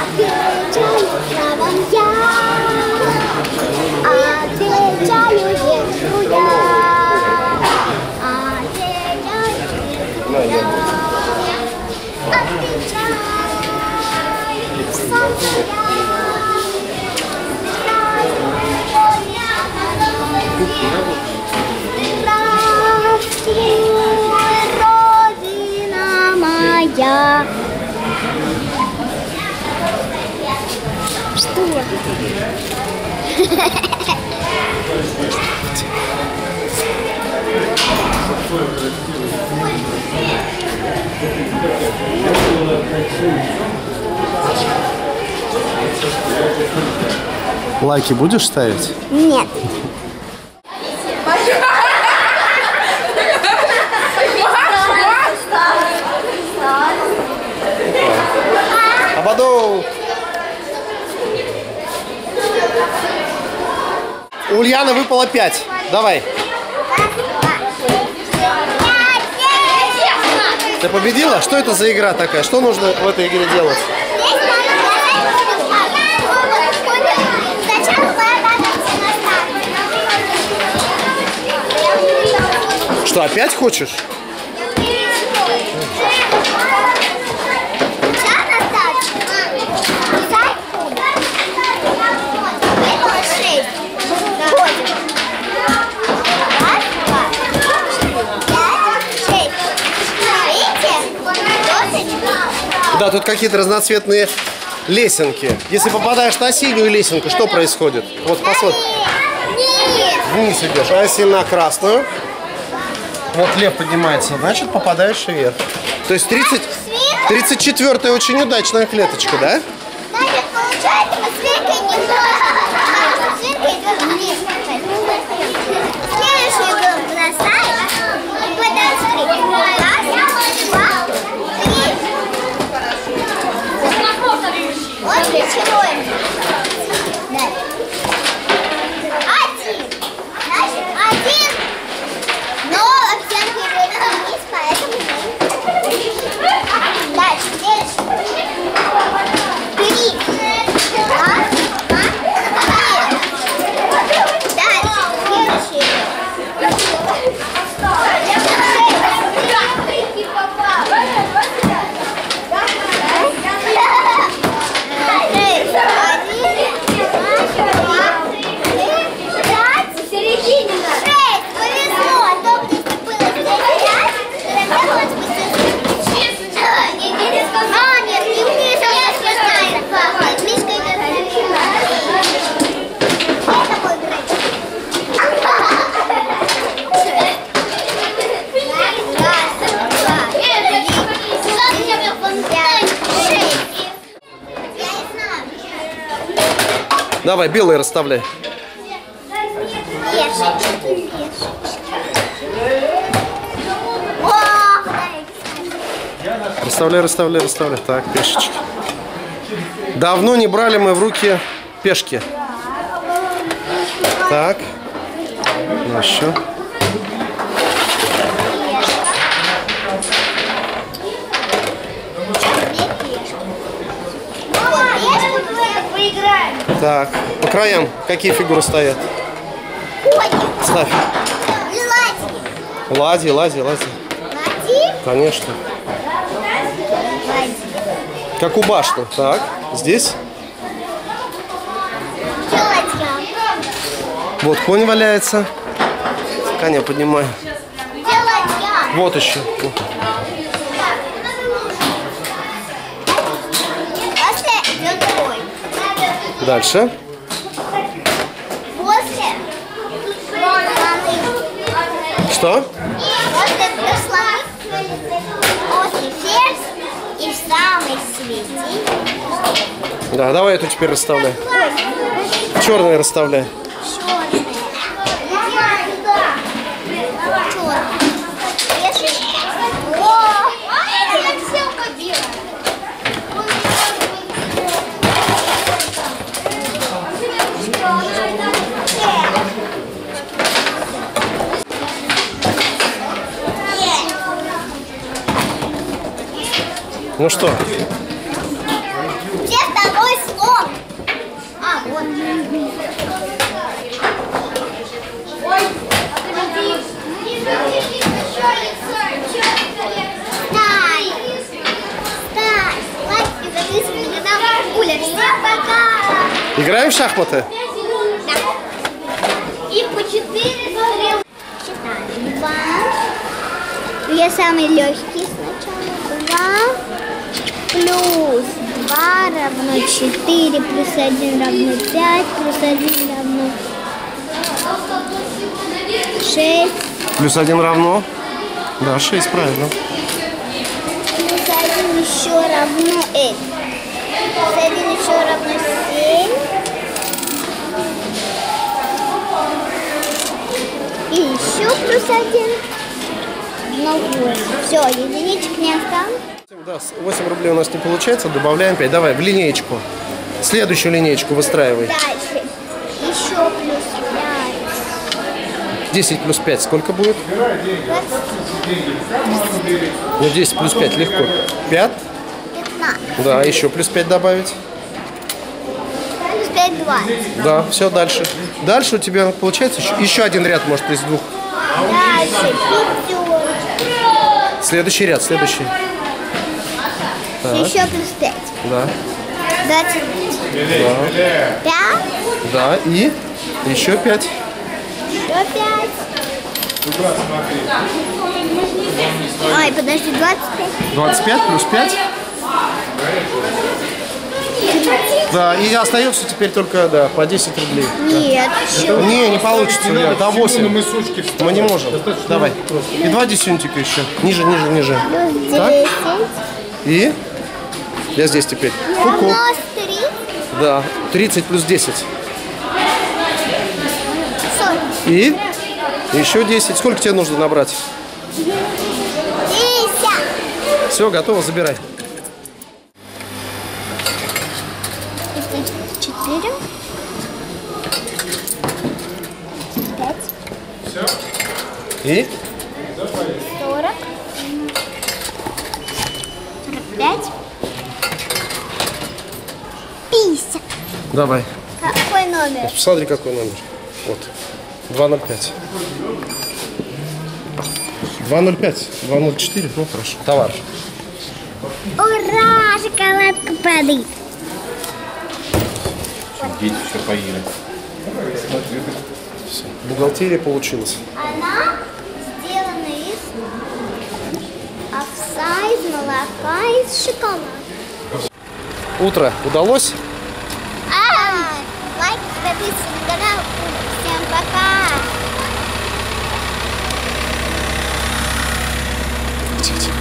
Отвечаю вам я, отвечаю ветру я, отвечаю ветру я, отвечаю солнцу я, здравствуй, Родина моя. Что? Лайки будешь ставить? Нет. Абаду! У Ульяны выпало 5. Давай. Ты победила? Что это за игра такая? Что нужно в этой игре делать? Что, опять хочешь? Да, тут какие-то разноцветные лесенки. Если попадаешь на синюю лесенку, что происходит? Вот посмотри. Вниз идешь. А если на красную? Вот лев поднимается, значит попадаешь вверх. То есть 34-я очень удачная клеточка, да? Значит, получается, свинка идет вниз. Следующую игру бросаем. И потом смотри. Раз, два, три. Вот ключевой. Один. Значит, один. Но оценка идет вниз, поэтому дальше, следующий. Три. Раз, два, три. Дальше, следующий. Давай, белые расставляй. Расставляй, расставляй, расставляй. Так, пешечки. Давно не брали мы в руки пешки. Так. Ну, еще. Так, по краям какие фигуры стоят? Ставь. Ладьи, ладьи, ладьи. Конечно. Как у башни. Так, здесь. Вот конь валяется. Коня поднимаю. Вот еще. Дальше. После Что? после ферзь и в самый свети. Да, давай эту теперь расставляй. Черные расставляй. Ну что? Где второй подписывайтесь на канал Уля. Всем пока! Играем в шахматы? Да. И по 4 стрелки. Считаем. 2. Я самый легкий сначала. 2 плюс 2 равно 4, плюс 1 равно 5, плюс 1 равно 6. Плюс 1 равно? Да, 6, правильно. Плюс 1 еще равно плюс 1 еще равно 7. И еще плюс 1. Ну вот. Все, единичек не осталось. Да, 8 рублей у нас не получается, добавляем 5. Давай, в линеечку. Следующую линеечку выстраивай. Дальше. Еще плюс 5. 10 плюс 5 сколько будет? 20. Ну, 10 плюс 5 легко. 5? 15. Да, еще плюс 5 добавить. Плюс 5, 20. Да, все, дальше. Дальше у тебя получается еще один ряд, может, из двух. Дальше 5. Следующий ряд, следующий. Так. Еще плюс 5. Да. 20. Да. 5. Да, и еще 5. Еще 5. Ой, подожди, 25. 25 плюс 5. Да, и остается теперь только, да, по 10 рублей. Нет, еще. Не получится, Илья, до 8. Мы не можем. Давай. И 2 десятика еще. Ниже, ниже, ниже. Плюс Так. 10. И я здесь теперь. Ку-ку. Равно 3. Да, 30 плюс 10. 40. И еще 10. Сколько тебе нужно набрать? 50. Все, готово, забирай. 4. 5. И 40. 45. 50. давай. Какой номер? Посмотри, какой номер. Вот. 205. 205. 204. Ну, хорошо. Товар. Ура! Шоколадка падает. Дети все поели. Все. Бухгалтерия получилась. Она сделана из овса, из молока, из шоколада. Утро удалось? Лайк, подписывайтесь на канал. Всем пока!